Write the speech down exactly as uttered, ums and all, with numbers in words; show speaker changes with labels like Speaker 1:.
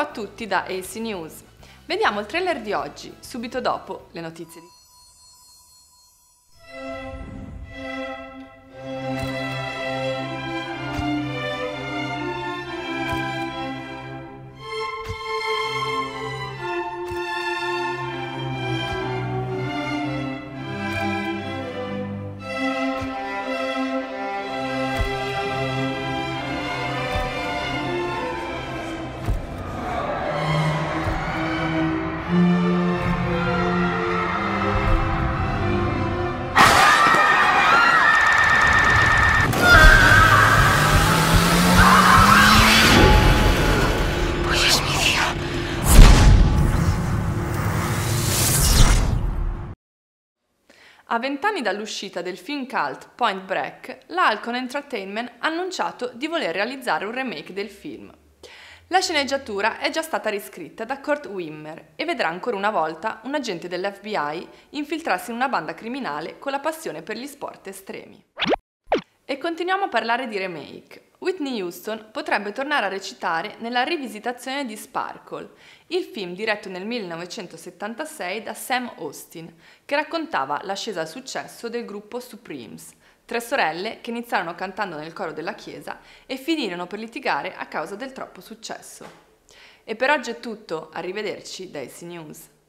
Speaker 1: a tutti da A C News. Vediamo il trailer di oggi, subito dopo le notizie di... A vent'anni dall'uscita del film cult Point Break, la Alcon Entertainment ha annunciato di voler realizzare un remake del film. La sceneggiatura è già stata riscritta da Kurt Wimmer e vedrà ancora una volta un agente dell'F B I infiltrarsi in una banda criminale con la passione per gli sport estremi. E continuiamo a parlare di remake. Whitney Houston potrebbe tornare a recitare nella rivisitazione di Sparkle, il film diretto nel millenovecentosettantasei da Sam Austin, che raccontava l'ascesa al successo del gruppo Supremes, tre sorelle che iniziarono cantando nel coro della chiesa e finirono per litigare a causa del troppo successo. E per oggi è tutto, arrivederci da A C News.